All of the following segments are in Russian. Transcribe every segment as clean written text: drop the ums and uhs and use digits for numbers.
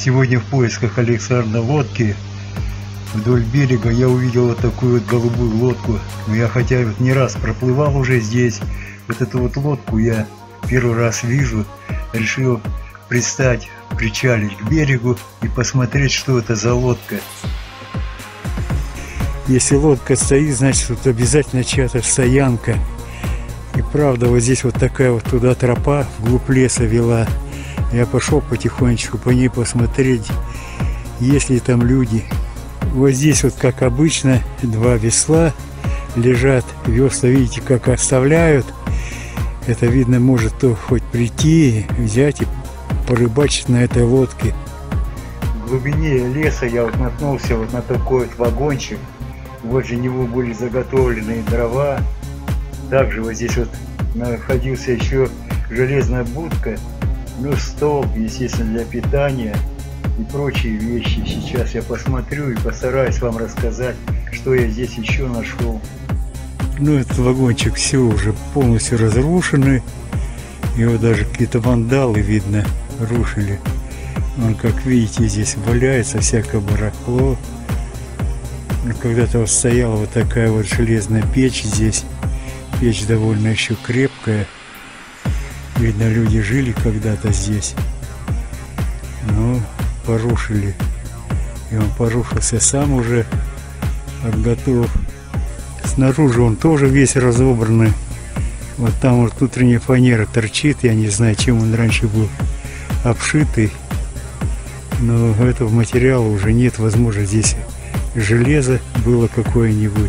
Сегодня в поисках Александра лодки вдоль берега я увидел вот такую вот голубую лодку. Я хотя вот не раз проплывал уже здесь, вот эту вот лодку я первый раз вижу. Решил пристать, причалить к берегу и посмотреть, что это за лодка. Если лодка стоит, значит тут обязательно чья-то стоянка. И правда, вот здесь вот такая вот туда тропа вглубь леса вела. Я пошел потихонечку по ней посмотреть, есть ли там люди. Вот здесь вот, как обычно, два весла лежат. Весла, видите, как оставляют. Это видно, может кто хоть прийти, взять и порыбачить на этой лодке. В глубине леса я вот наткнулся вот на такой вот вагончик. Вот же него были заготовлены дрова. Также вот здесь вот находился еще железная будка. Ну, стол, естественно, для питания и прочие вещи. Сейчас я посмотрю и постараюсь вам рассказать, что я здесь еще нашел. Ну, этот вагончик все уже полностью разрушенный. Его даже какие-то вандалы, видно, рушили. Он, как видите, здесь валяется всякое барахло. Когда-то вот стояла вот такая вот железная печь здесь. Печь довольно еще крепкая. Видно, люди жили когда-то здесь, но порушили. И он порушился сам уже от готов. Снаружи он тоже весь разобранный. Вот там вот внутренняя фанера торчит. Я не знаю, чем он раньше был обшитый. Но этого материала уже нет. Возможно, здесь железо было какое-нибудь.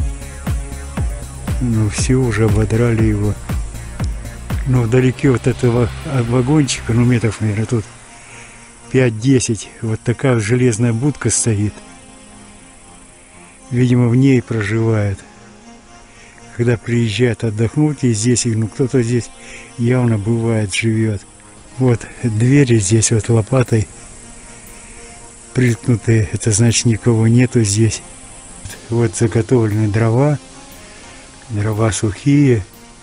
Но все уже ободрали его. Но вдалеке вот этого вагончика, ну метров, наверное, тут 5-10, вот такая вот железная будка стоит. Видимо, в ней проживает. Когда приезжают отдохнуть, и здесь, ну кто-то здесь явно бывает, живет. Вот двери здесь вот лопатой приткнутые, это значит никого нету здесь. Вот заготовлены дрова, дрова сухие.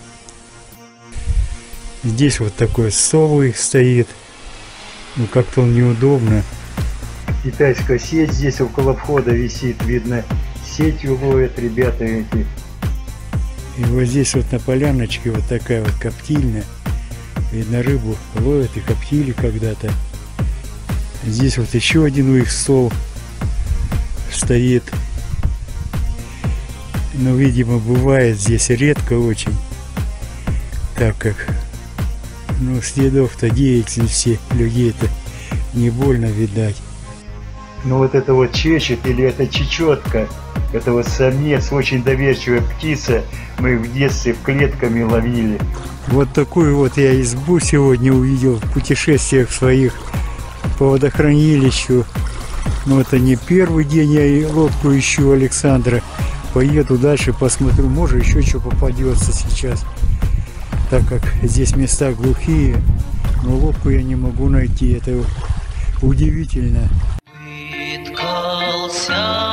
Здесь вот такой стол их стоит. Ну как-то он неудобно. Китайская сеть здесь около входа висит. Видно, сетью ловят ребята эти. И вот здесь вот на поляночке вот такая вот коптильня. Видно, рыбу ловят и коптили когда-то. Здесь вот еще один у их стол стоит. Но, видимо, бывает здесь редко очень. Так как... Ну, следов-то деятельности людей-то не больно видать. Ну, вот это вот чечет или это чечетка, это вот самец, очень доверчивая птица. Мы их в детстве клетками ловили. Вот такую вот я избу сегодня увидел в путешествиях своих по водохранилищу. Но это не первый день я и лодку ищу Александра. Поеду дальше, посмотрю, может еще что попадется сейчас. Так как здесь места глухие, но лодку я не могу найти. Это удивительно.